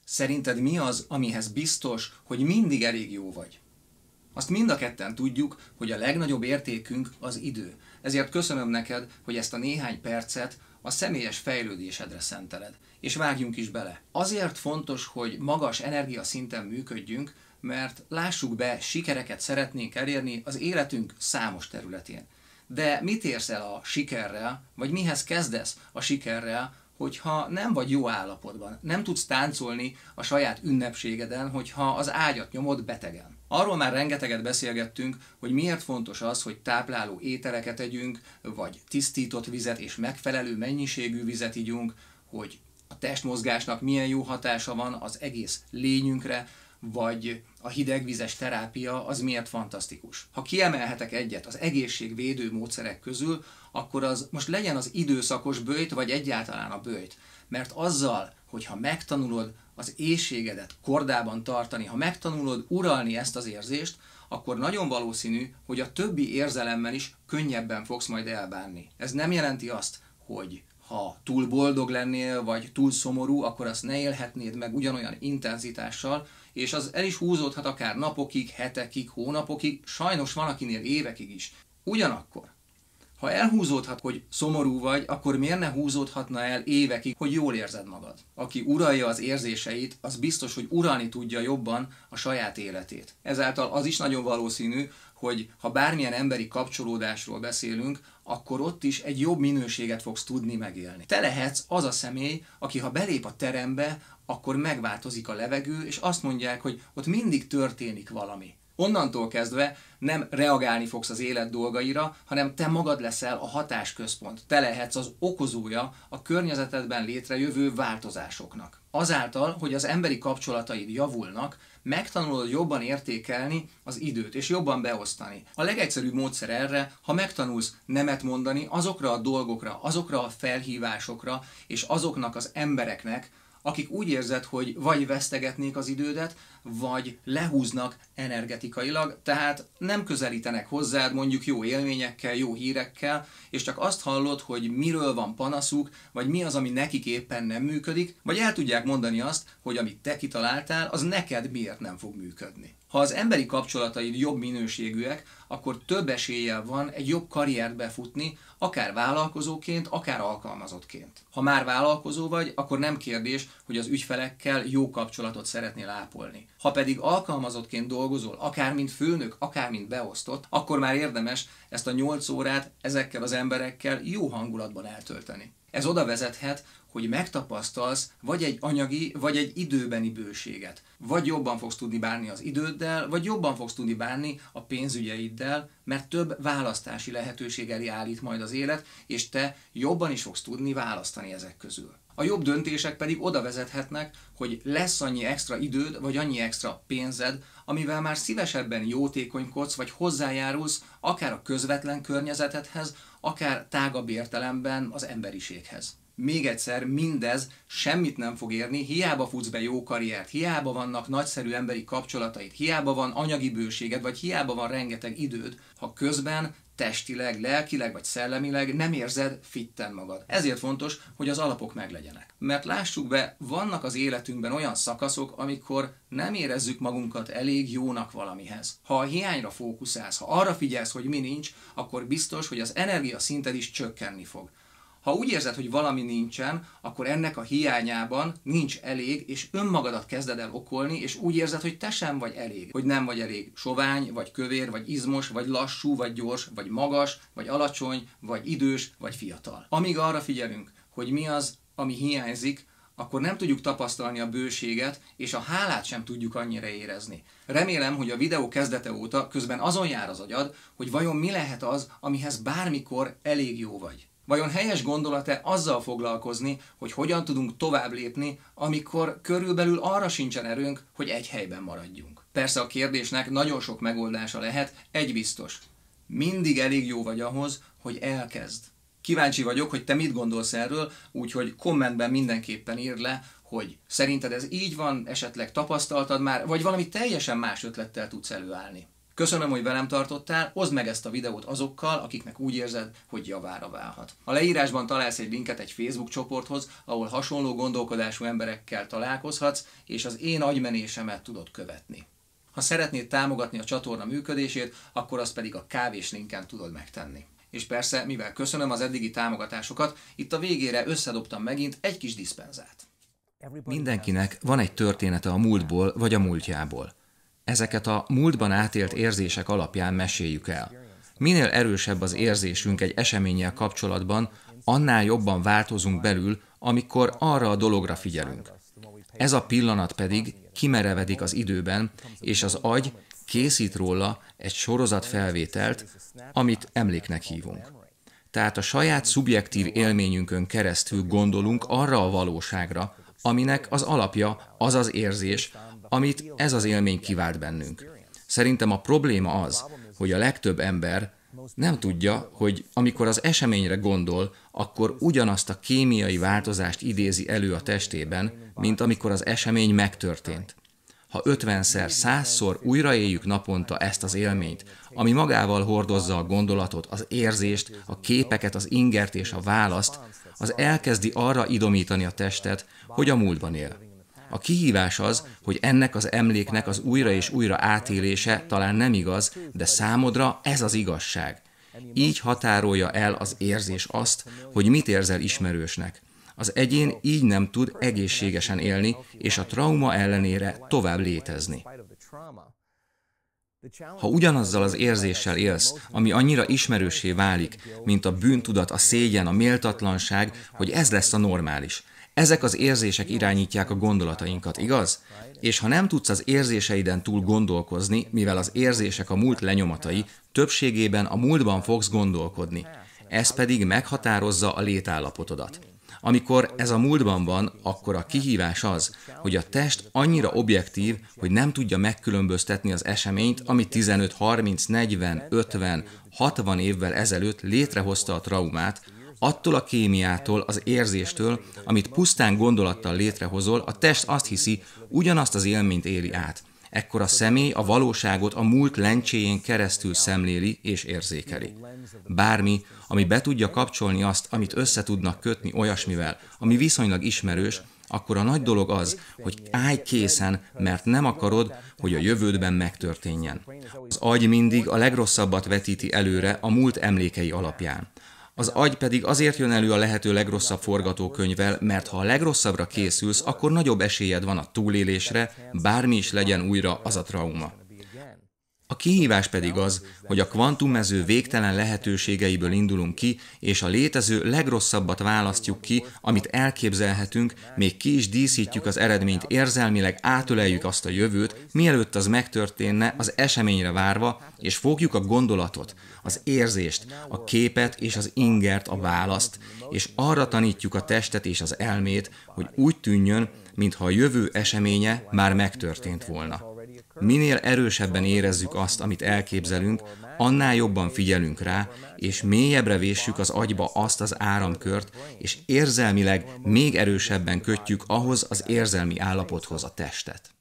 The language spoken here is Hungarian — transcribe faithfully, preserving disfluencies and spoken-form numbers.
Szerinted mi az, amihez biztos, hogy mindig elég jó vagy? Azt mind a ketten tudjuk, hogy a legnagyobb értékünk az idő. Ezért köszönöm neked, hogy ezt a néhány percet a személyes fejlődésedre szenteled. És vágjunk is bele. Azért fontos, hogy magas energiaszinten működjünk, mert lássuk be, sikereket szeretnénk elérni az életünk számos területén. De mit érsz el a sikerrel, vagy mihez kezdesz a sikerrel, hogyha nem vagy jó állapotban, nem tudsz táncolni a saját ünnepségeden, hogyha az ágyat nyomod betegen. Arról már rengeteget beszélgettünk, hogy miért fontos az, hogy tápláló ételeket együnk, vagy tisztított vizet és megfelelő mennyiségű vizet igyunk, hogy a testmozgásnak milyen jó hatása van az egész lényünkre, vagy a hidegvizes terápia az miért fantasztikus. Ha kiemelhetek egyet az egészségvédő módszerek közül, akkor az most legyen az időszakos böjt, vagy egyáltalán a böjt. Mert azzal, hogyha megtanulod az éhségedet kordában tartani, ha megtanulod uralni ezt az érzést, akkor nagyon valószínű, hogy a többi érzelemmel is könnyebben fogsz majd elbánni. Ez nem jelenti azt, hogy ha túl boldog lennél, vagy túl szomorú, akkor azt ne élhetnéd meg ugyanolyan intenzitással, és az el is húzódhat akár napokig, hetekig, hónapokig, sajnos van akinél évekig is. Ugyanakkor, ha elhúzódhat, hogy szomorú vagy, akkor miért ne húzódhatna el évekig, hogy jól érzed magad? Aki uralja az érzéseit, az biztos, hogy uralni tudja jobban a saját életét. Ezáltal az is nagyon valószínű, hogy ha bármilyen emberi kapcsolódásról beszélünk, akkor ott is egy jobb minőséget fogsz tudni megélni. Te lehetsz az a személy, aki ha belép a terembe, akkor megváltozik a levegő, és azt mondják, hogy ott mindig történik valami. Onnantól kezdve nem reagálni fogsz az élet dolgaira, hanem te magad leszel a hatásközpont. Te lehetsz az okozója a környezetedben létrejövő változásoknak. Azáltal, hogy az emberi kapcsolataid javulnak, megtanulod jobban értékelni az időt, és jobban beosztani. A legegyszerűbb módszer erre, ha megtanulsz nemet mondani azokra a dolgokra, azokra a felhívásokra, és azoknak az embereknek, akik úgy érzed, hogy vagy vesztegetnék az idődet, vagy lehúznak energetikailag, tehát nem közelítenek hozzád mondjuk jó élményekkel, jó hírekkel, és csak azt hallod, hogy miről van panaszuk, vagy mi az, ami nekik éppen nem működik, vagy el tudják mondani azt, hogy amit te kitaláltál, az neked miért nem fog működni. Ha az emberi kapcsolataid jobb minőségűek, akkor több eséllyel van egy jobb karriert befutni, akár vállalkozóként, akár alkalmazottként. Ha már vállalkozó vagy, akkor nem kérdés, hogy az ügyfelekkel jó kapcsolatot szeretnél ápolni. Ha pedig alkalmazottként dolgozol, akár mint főnök, akár mint beosztott, akkor már érdemes ezt a nyolc órát ezekkel az emberekkel jó hangulatban eltölteni. Ez oda vezethet, hogy megtapasztalsz vagy egy anyagi, vagy egy időbeni bőséget. Vagy jobban fogsz tudni bánni az időddel, vagy jobban fogsz tudni bánni a pénzügyeiddel, mert több választási lehetőség elé állít majd az élet, és te jobban is fogsz tudni választani ezek közül. A jobb döntések pedig oda vezethetnek, hogy lesz annyi extra időd, vagy annyi extra pénzed, amivel már szívesebben jótékonykodsz, vagy hozzájárulsz akár a közvetlen környezetedhez, akár tágabb értelemben az emberiséghez. Még egyszer, mindez semmit nem fog érni, hiába futsz be jó karriert, hiába vannak nagyszerű emberi kapcsolataid, hiába van anyagi bőséged, vagy hiába van rengeteg időd, ha közben testileg, lelkileg vagy szellemileg nem érzed fitten magad. Ezért fontos, hogy az alapok meglegyenek. Mert lássuk be, vannak az életünkben olyan szakaszok, amikor nem érezzük magunkat elég jónak valamihez. Ha a hiányra fókuszálsz, ha arra figyelsz, hogy mi nincs, akkor biztos, hogy az energiaszinted is csökkenni fog. Ha úgy érzed, hogy valami nincsen, akkor ennek a hiányában nincs elég, és önmagadat kezded el okolni, és úgy érzed, hogy te sem vagy elég. Hogy nem vagy elég sovány, vagy kövér, vagy izmos, vagy lassú, vagy gyors, vagy magas, vagy alacsony, vagy idős, vagy fiatal. Amíg arra figyelünk, hogy mi az, ami hiányzik, akkor nem tudjuk tapasztalni a bőséget, és a hálát sem tudjuk annyira érezni. Remélem, hogy a videó kezdete óta közben azon jár az agyad, hogy vajon mi lehet az, amihez bármikor elég jó vagy. Vajon helyes gondolat-e azzal foglalkozni, hogy hogyan tudunk tovább lépni, amikor körülbelül arra sincsen erőnk, hogy egy helyben maradjunk? Persze a kérdésnek nagyon sok megoldása lehet, egy biztos. Mindig elég jó vagy ahhoz, hogy elkezd. Kíváncsi vagyok, hogy te mit gondolsz erről, úgyhogy kommentben mindenképpen írd le, hogy szerinted ez így van, esetleg tapasztaltad már, vagy valami teljesen más ötlettel tudsz előállni. Köszönöm, hogy velem tartottál, oszd meg ezt a videót azokkal, akiknek úgy érzed, hogy javára válhat. A leírásban találsz egy linket egy Facebook csoporthoz, ahol hasonló gondolkodású emberekkel találkozhatsz, és az én agymenésemet tudod követni. Ha szeretnéd támogatni a csatorna működését, akkor azt pedig a kávés linken tudod megtenni. És persze, mivel köszönöm az eddigi támogatásokat, itt a végére összedobtam megint egy kis diszpenzát. Mindenkinek van egy története a múltból vagy a múltjából. Ezeket a múltban átélt érzések alapján meséljük el. Minél erősebb az érzésünk egy eseménnyel kapcsolatban, annál jobban változunk belül, amikor arra a dologra figyelünk. Ez a pillanat pedig kimerevedik az időben, és az agy készít róla egy sorozatfelvételt, amit emléknek hívunk. Tehát a saját szubjektív élményünkön keresztül gondolunk arra a valóságra, aminek az alapja az az érzés, amit ez az élmény kivált bennünk. Szerintem a probléma az, hogy a legtöbb ember nem tudja, hogy amikor az eseményre gondol, akkor ugyanazt a kémiai változást idézi elő a testében, mint amikor az esemény megtörtént. Ha ötvenszer, százszor újraéljük naponta ezt az élményt, ami magával hordozza a gondolatot, az érzést, a képeket, az ingert és a választ, az elkezdi arra idomítani a testet, hogy a múltban él. A kihívás az, hogy ennek az emléknek az újra és újra átélése talán nem igaz, de számodra ez az igazság. Így határolja el az érzés azt, hogy mit érzel ismerősnek. Az egyén így nem tud egészségesen élni, és a trauma ellenére tovább létezni. Ha ugyanazzal az érzéssel élsz, ami annyira ismerőssé válik, mint a bűntudat, a szégyen, a méltatlanság, hogy ez lesz a normális. Ezek az érzések irányítják a gondolatainkat, igaz? És ha nem tudsz az érzéseiden túl gondolkozni, mivel az érzések a múlt lenyomatai, többségében a múltban fogsz gondolkodni. Ez pedig meghatározza a létállapotodat. Amikor ez a múltban van, akkor a kihívás az, hogy a test annyira objektív, hogy nem tudja megkülönböztetni az eseményt, ami tizenöt, harminc, negyven, ötven, hatvan évvel ezelőtt létrehozta a traumát, attól a kémiától, az érzéstől, amit pusztán gondolattal létrehozol, a test azt hiszi, ugyanazt az élményt éli át. Ekkor a személy a valóságot a múlt lencséjén keresztül szemléli és érzékeli. Bármi, ami be tudja kapcsolni azt, amit össze tudnak kötni olyasmivel, ami viszonylag ismerős, akkor a nagy dolog az, hogy állj készen, mert nem akarod, hogy a jövődben megtörténjen. Az agy mindig a legrosszabbat vetíti előre a múlt emlékei alapján. Az agy pedig azért jön elő a lehető legrosszabb forgatókönyvvel, mert ha a legrosszabbra készülsz, akkor nagyobb esélyed van a túlélésre, bármi is legyen újra az a trauma. A kihívás pedig az, hogy a kvantummező végtelen lehetőségeiből indulunk ki, és a létező legrosszabbat választjuk ki, amit elképzelhetünk, még ki is díszítjük az eredményt érzelmileg, átöleljük azt a jövőt, mielőtt az megtörténne, az eseményre várva, és fogjuk a gondolatot, az érzést, a képet és az ingert, a választ, és arra tanítjuk a testet és az elmét, hogy úgy tűnjön, mintha a jövő eseménye már megtörtént volna. Minél erősebben érezzük azt, amit elképzelünk, annál jobban figyelünk rá, és mélyebbre véssük az agyba azt az áramkört, és érzelmileg még erősebben kötjük ahhoz az érzelmi állapothoz a testet.